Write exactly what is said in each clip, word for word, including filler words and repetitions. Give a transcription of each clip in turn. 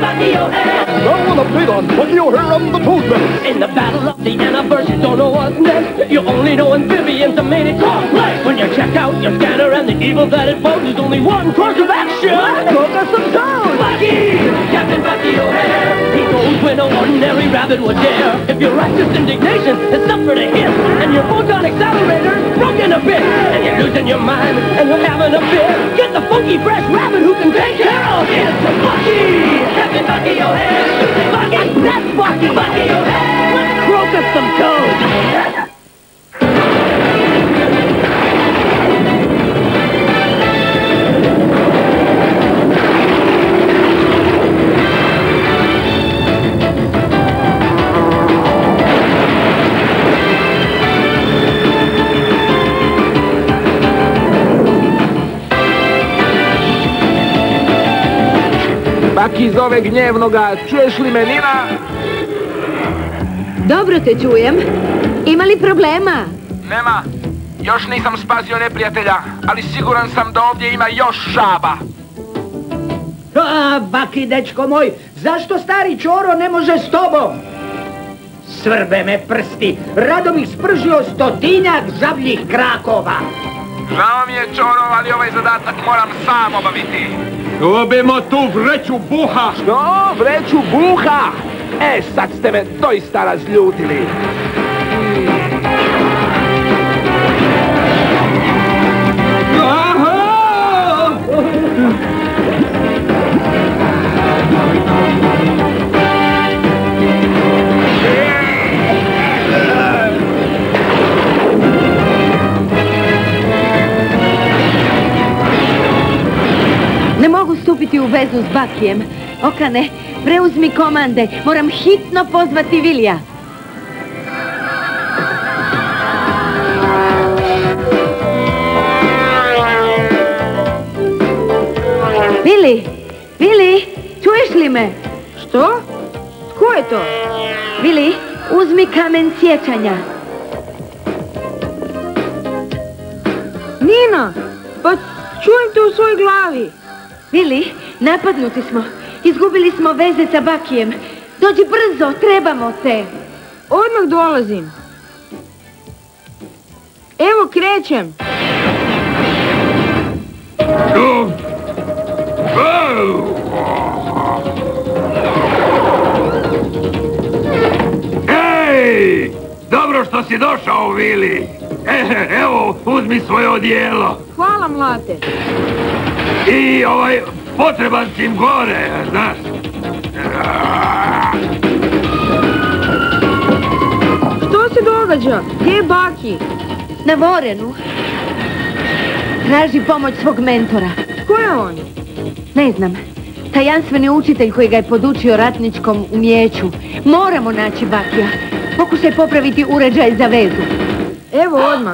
Bucky O'Hare. Now an update on Bucky O'Hare and the Toadman. In the battle of the Anniverse, you don't know what's next. You only know amphibians and made it complex. When you check out your scanner and the evil that it poses, only one course of action. Focus some toes. Bucky, Captain Bucky O'Hare. He goes where no ordinary rabbit would dare. If your righteous indignation has suffered a hit, and your photon accelerator broken a bit, and you're losing your mind and you're having a fit, get the funky fresh rabbit who can take care of it. It's Bucky, Captain Bucky O'Hare. Bucky, that's Bucky, Bucky O'Hare. Let's croak us some toads. Bucky zove gnjevnoga, čuješ li me, Nina? Dobro te čujem. Ima li problema? Nema. Još nisam spasio neprijatelja, ali siguran sam da ovdje ima još žaba. A, Bucky, dečko moj, zašto stari Čoro ne može s tobom? Svrbe me prsti, rado bih spržio stotinjak žabljih krakova. Žao mi je, Čoro, ali ovaj zadatak moram sam obaviti. Dobimo tu vreću buha! Što? Vreću buha? E, sad ste me doista razljutili. Ne mogu stupiti u vezu s Buckyjem. Okane, preuzmi komande. Moram hitno pozvati Vilija. Vili! Vili! Čuješ li me? Što? Tko je to? Vili, uzmi kamen sjećanja. Nina! Pa čujem te u svojoj glavi. Vili, napadnuti smo. Izgubili smo veze sa Buckyjem. Dođi brzo, trebamo te. Odmah dolazim. Evo, krećem. Ej! Dobro što si došao, Vili. E, evo, uzmi svoje odijelo. Hvala, mlate. I ovaj, potreban si im gore, znaš. Što se događa? Gdje je Bucky? Na Vorenu. Traži pomoć svog mentora. Ko je on? Ne znam. Tajanstveni učitelj koji ga je podučio ratničkom umjeću. Moramo naći Buckyja. Pokušaj popraviti uređaj za vezu. Evo odmah.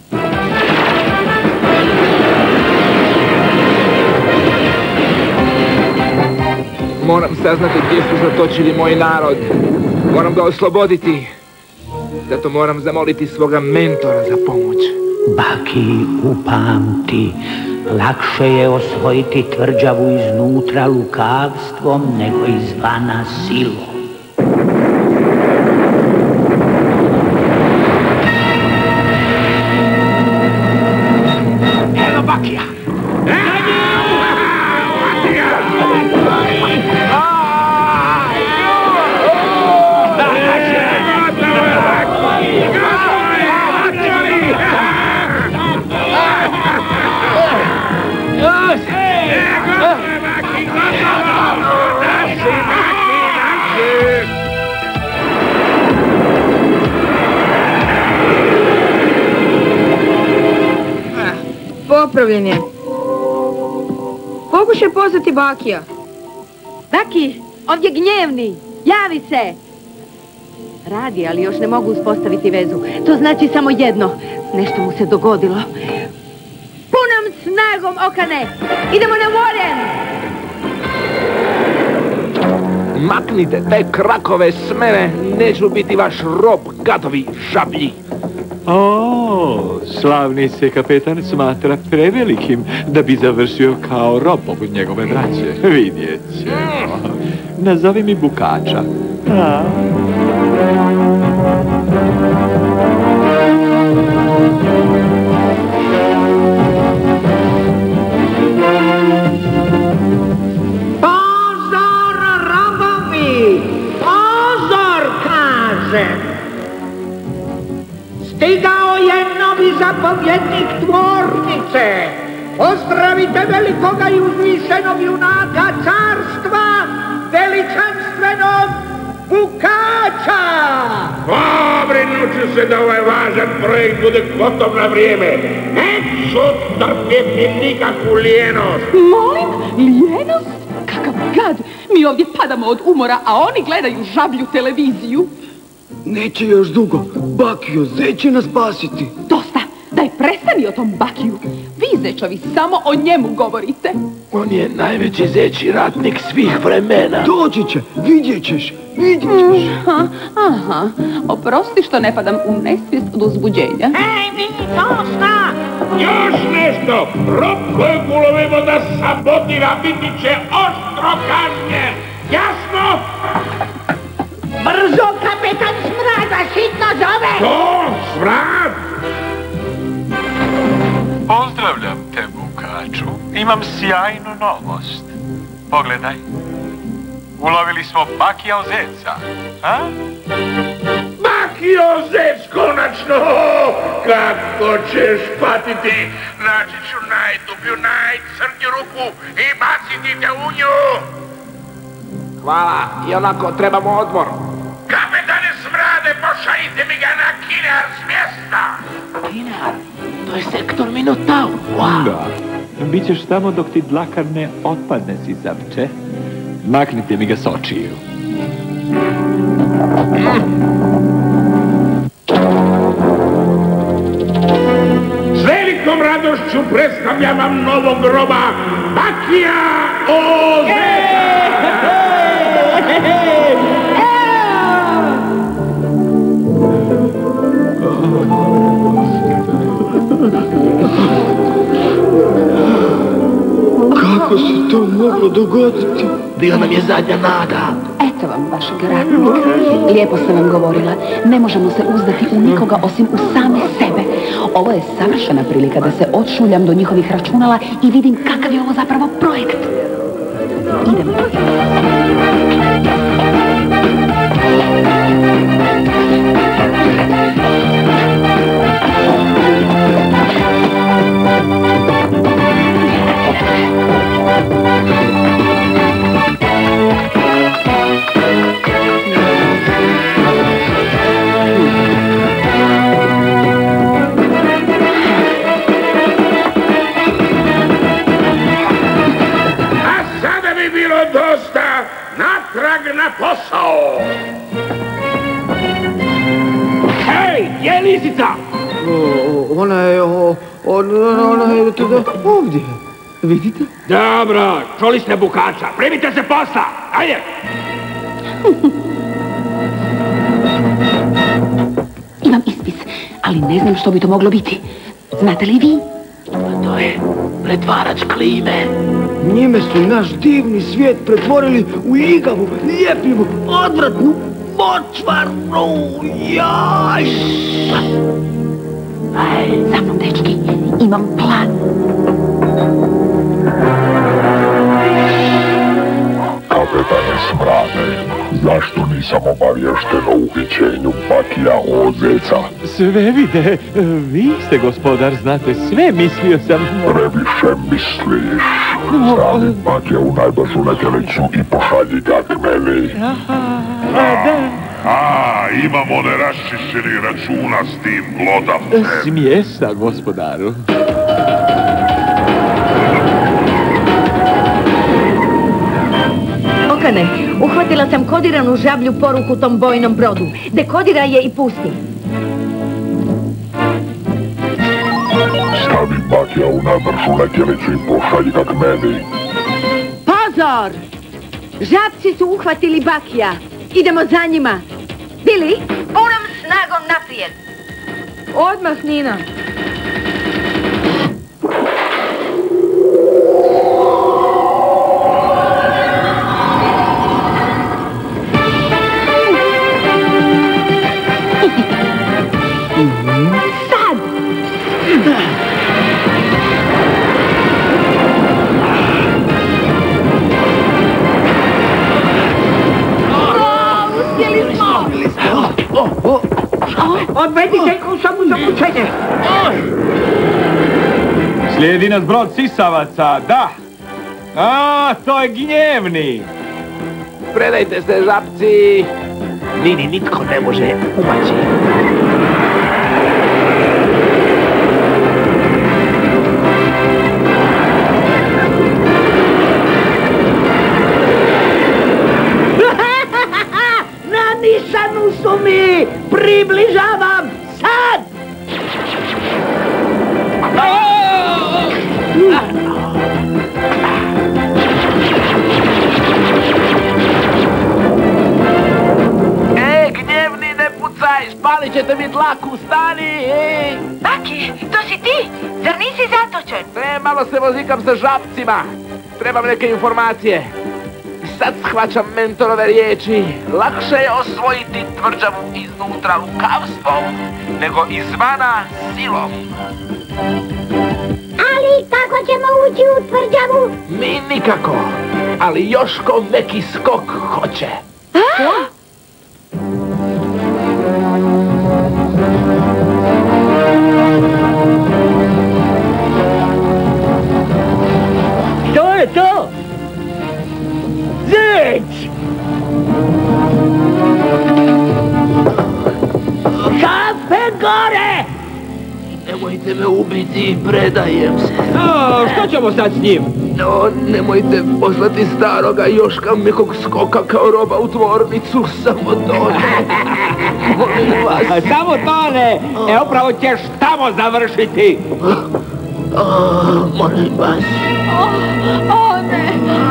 Moram saznati gdje su zatočili moj narod. Moram ga osloboditi. Zato moram zamoliti svoga mentora za pomoć. Bucky, upamti, lakše je osvojiti tvrđavu iznutra lukavstvom nego izvana silom. Evo Buckyja! Popravljen je. Pokušaj pozvati Buckyja. Bucky, ovdje gnjevni. Javi se. Radi, ali još ne mogu uspostaviti vezu. To znači samo jedno. Nešto mu se dogodilo. Punom snagom, Okane! Idemo na Voren! Maknite te krakove s mene, neću biti vaš rob, gadovi žablji. O, slavni se kapetan smatra prevelikim da bi završio kao rob poput njegove braće. Vidjet ćemo. nazovi mi Bukača. A. Pozor, robovi! Pozor, kažem! Stigao je novi zapovjednik tvornice! Pozdravite velikoga i uzvišenog junaka carstva, veličanstvenog Bukača! Pobrinut ću se da ovaj važan projekt bude gotov na vrijeme. Neću trpjeti nikakvu lijenost. Molim, lijenost? Kakav gad! Mi ovdje padamo od umora, a oni gledaju žablju televiziju. Neće još dugo. Bakio, Zec će nas spasiti. Dosta! Daj, prestani o tom Bakiju. Vi, zečovi, samo o njemu govorite. On je najveći zečji ratnik svih vremena. Doći će, vidjet ćeš, vidjet ćeš. Aha, aha. Oprosti što ne padam u nesvijest od uzbuđenja. Ej, vi, dosta! Još nešto! Rob kojeg ulovimo da sabotira biti će oštro kažnjen. Jasno? Brzo, kapetan Smrada, hitno zove! To, Smrad! Pozdravljam te, Bukaču. Imam sjajnu novost. Pogledaj. Ulovili smo Bakija Zeca. A? Bakio Zec, konačno! Kako ćeš patiti? Naći ću najdublju, najcrnju ruku i baciti te u nju! Hvala, i onako trebamo odmor. Kapetane Smrade, pošaljite mi ga na Kinar s mjesta! Kinar? To je sektor Minotaur. Wow. Da. Bićeš tamo dok ti dlakar ne otpadne, zizavče. Maknite mi ga s očiju. S velikom radošću predstavljam vam novog groba Bakija Ozeca! Kako se to moglo dogoditi? Bila nam je zadnja nada. Eto vam vašeg ratnika. Lijepo sam vam govorila. Ne možemo se uzdati u nikoga osim u same sebe. Ovo je savršena prilika da se odšuljam do njihovih računala i vidim kakav je ovo zapravo projekt. Idemo. Natrag na posao! Hej, gdje je lisica? Ona je, ona je ovdje. Vidite? Dobro, čuli ste Bukača. Primite se posla, ajde! Imam ispis, ali ne znam što bi to moglo biti. Znate li vi? To je pretvarač klime. Njime su naš divni svijet pretvorili u ljigavu, ljepljivu, odvratnu močvaru. Jaj! Aj, za mnom, dečki, imam plan. Kapetane Smrade, zašto nisam obavješten o uhićenju Bakija Ozeca? Sve vide, vi ste gospodar, znate sve, mislio sam... Previše misliš. Stavi Bakija u najbržu letjelicu i pošalji ga k meni. Aha, a da... A, imamo neraščišćenih računa s tim glodavcem. Smijesa, gospodaru. Okane, uhvatila sam kodiranu žablju poruku tom bojnom brodu. Dekodiraj je i pusti. Stavi Bakija u najbržu letjelicu i pošalji ga k meni. Pozor! Žabci su uhvatili Bakija. Idemo za njima. Bili, punom snagom naprijed. Odmah, Nina. Odvedite ih u sobu za mučenje. Slijedi nas brod sisavaca, da. A, to je gnjevni. Predajte se, žabci. Nini nitko ne može umaći. Na nišanu su mi! Približavam! Sad! E, gnjevni, ne pucaj! Spalit ćete mi dlaku, stani! Ej! Baki, to si ti? Zar nisi zatočen? Ne, malo se vozikam sa žabcima. Trebam neke informacije. Sad shvaćam mentorove riječi. Lakše je osvojiti tvrđavu iznutra lukavstvom, nego izvana silom. Ali kako ćemo ući u tvrđavu? Mi nikako, ali Joško neki skok hoće. To je to! Zec! Kafe gore! Nemojte me ubiti, predajem se. O, što ćemo sad s njim? No, nemojte poslati staroga Joška mekog skoka kao roba u tvornicu, samo tone. Molim vas. Samo tone! E, upravo ćeš tamo završiti! Molim vas. O, ne!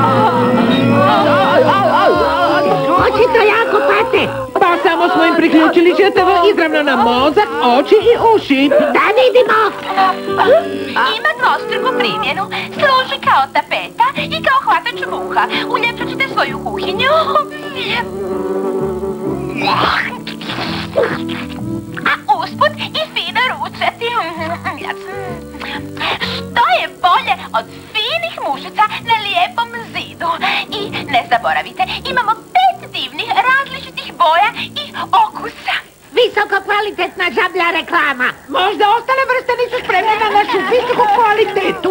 Očito jako pate! Pa samo smo im priključili četavo izravno na mozak, oči i uši. Da vidimo! Ima dvostruku primjenu. Služi kao tapeta i kao hvatač muha. Uljepšat ćete svoju kuhinju. A usput i fino ručati. Što je bolje od finih mušica na lijepom zidu? I ne zaboravite, imamo pet divnih različitih boja i okusa. Visoko kvalitetna žablja reklama. Možda ostale vrste nisu spremne na našu visoku kvalitetu.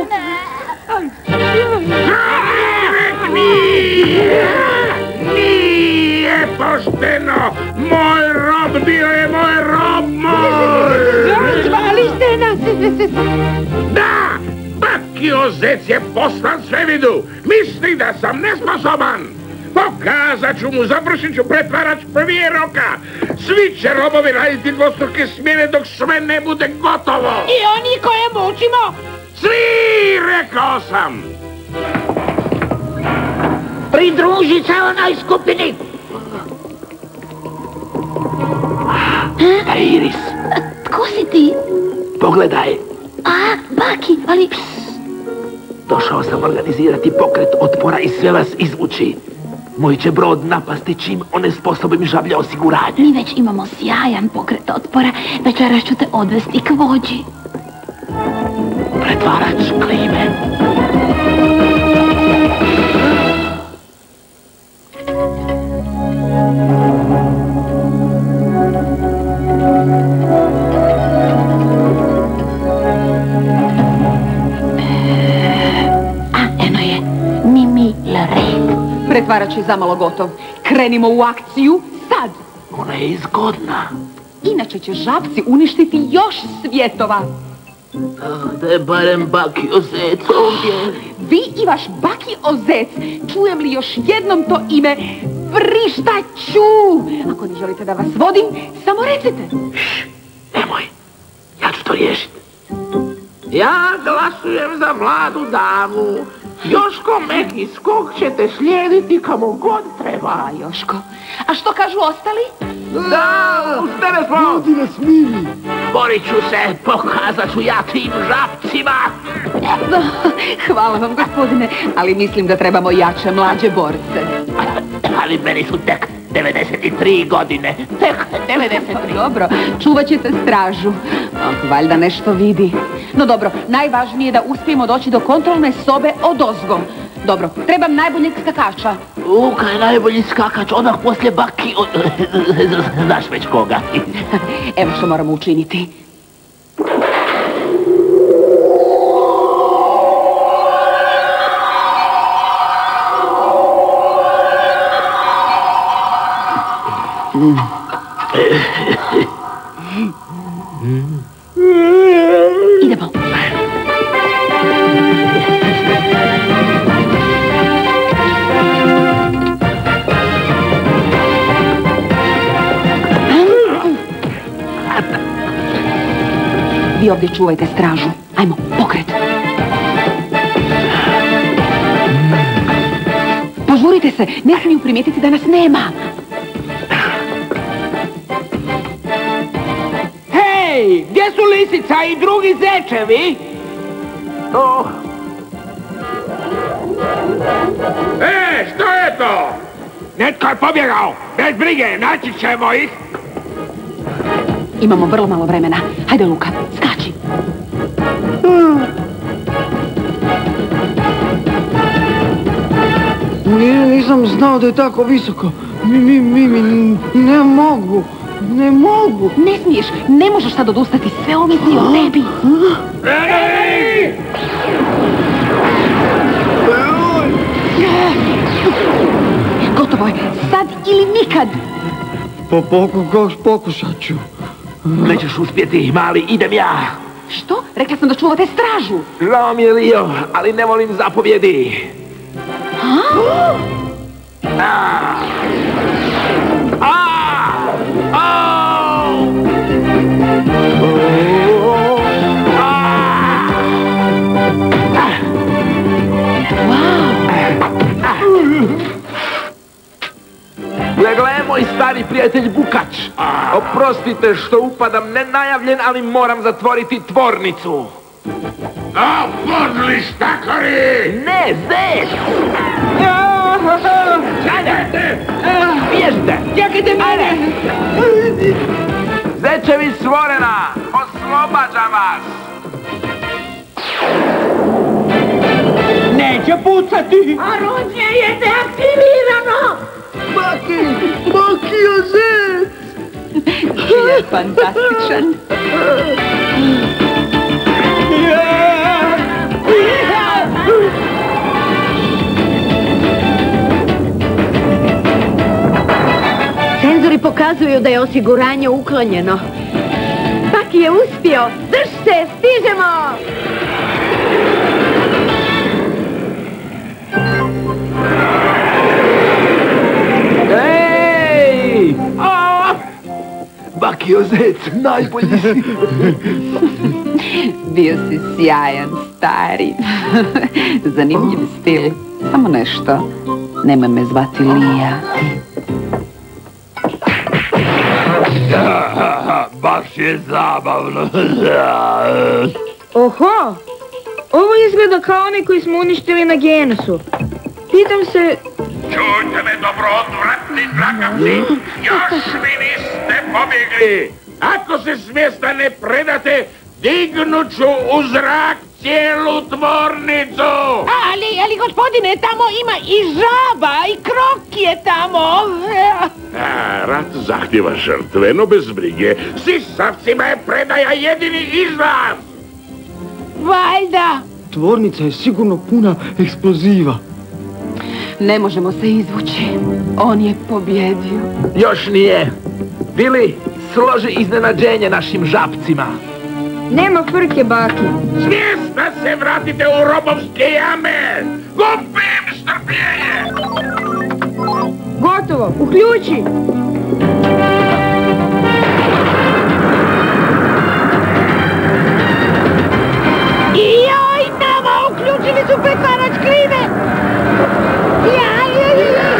Nije pošteno! Moj rob bio je moj rob moj! Zvali ste nas! Da! Bakio Zec je poslan svevidu! Misli da sam nesposoban! Pokazat ću mu, završit ću pretvarač prvije roka! Svi će robovi raditi dvostruke smjene dok sve ne bude gotovo! I oni koje mučimo? Svi, rekao sam! Pridruži se onoj skupini! Da, Iris. Tko si ti? Pogledaj. A, Baki, ali... Došao sam organizirati pokret otpora i sve vas izvući. Moj će brod napasti čim onesposobim žablja osiguranje. Mi već imamo sjajan pokret otpora. Večeras ću te odvesti k vođi. Pretvarač klime. Pretvarač je zamalo gotov. Krenimo u akciju sad. Ona je izgodna. Inače će žabci uništiti još svjetova. Da je barem Bakio Zec ovdje. Vi i vaš Bakio Zec, čujem li još jednom to ime, vrištaću. Ako ne želite da vas vodim, samo recite. Šš, nemoj. Ja ću to riješiti. Ja glasujem za mladu damu. Joško meki skok ćete slijediti kamo god treba. A, Joško, a što kažu ostali? Da, uz tebe smo! Ljudi nas mili! Borit ću se, pokazat ću ja tim žabcima! Hvala vam, gospodine, ali mislim da trebamo jače mlađe borce. Ali meni su tek devedeset tri godine. Tek devedeset tri. Dobro, čuvat ćete stražu. Oh, valjda nešto vidi. No dobro, najvažnije je da uspijemo doći do kontrolne sobe odozgo. Dobro, trebam najboljeg skakača. Luka je najbolji skakač, odmah poslije Baki, znaš već koga. Evo što moramo učiniti. Idemo. Vi ovdje čuvajte stražu. Ajmo, pokret. Požurite se, ne smiju primijetiti da nas nema. Hej, gdje su lisica i drugi zečevi? Oh. E, što je to? Netko je pobjegao. Bez brige, naći ćemo ih. Imamo vrlo malo vremena. Hajde, Luka, skači. Nije, nisam znao da je tako visoko. Mi, mi, mi, mi, ne mogu. Ne mogu. Ne smiješ, ne možeš sad odustati. Sve ovisi o tebi. Ej! Gotovo je. Sad ili nikad. Pa poku, pokušat ću. Nećeš uspjeti, mali, idem ja. Što? Rekla sam da čuvate stražu. Žao mi je, Lio, ali ne volim zapovjedi. Ha? A! A! Au! Gle, moj stari prijatelj Bukač. Oprostite što upadam nenajavljen, ali moram zatvoriti tvornicu. A, podli štakori! Ne, zec! Ajde! Bježite! Čekajte mene! Zečevi stvorena! Oslobađam vas! Neće pucati! Oružje je deaktivirano! Baki! Baki je zec! Je fantastičan. Senzori pokazuju da je osiguranje uklonjeno. Baki je uspio! Drž se, stižemo! Ej! Bakio zec, najbolji si! Bio si sjajan, stari. Zanimljiv stil. Samo nešto. Nemoj me zvati Lija. Baš je zabavno. Oho! Ovo izgleda kao onaj koji smo uništili na Genusu. Pitam se... Čujte me, dobro odvratni dlakavci. Još mi niste pobjegli. Ako se s mjesta ne predate, dignut ću u zrak cijelu tvornicu. Ali, ali gospodine, tamo ima i žaba i krok je tamo. A, rat zahtjeva žrtve, no bez brige. Sisavcima je predaja jedini izlaz. Valjda. Tvornica je sigurno puna eksploziva. Ne možemo se izvući. On je pobjedio. Još nije. Bili, složi iznenađenje našim žabcima. Nema frke, Baki. Svjesna se vratite u robovske jame. Gubim strpljenje. Gotovo, uključi. I joj, nama uključili su pretvarač klime. Ja, ja, ja,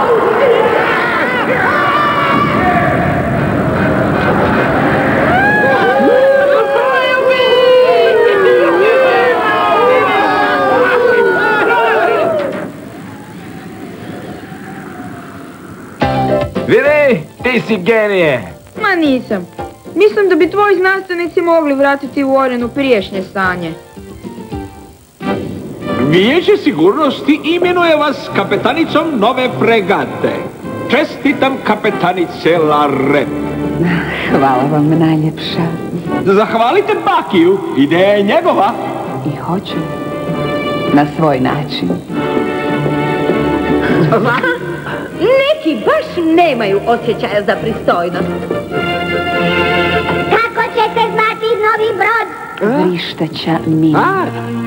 Vidi, ti si genije. Ma nisam. Mislim da bi tvoji znanstvenici mogli vratiti u Orenu priješnje stanje. Vijeće sigurnosti imenuje vas kapetanicom nove fregate. Čestitam, kapetanice Lare. Hvala vam najljepša. Zahvalite Bakiju, ideja je njegova. I hoću. Na svoj način. Neki baš nemaju osjećaja za pristojnost. Kako će se zvati novi brod? Vrištaća Mima.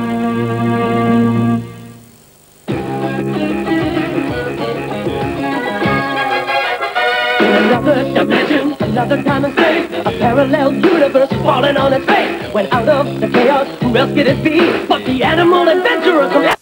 Another dimension, another time and space, a parallel universe falling on its face. When out of the chaos, who else could it be but the animal adventurers?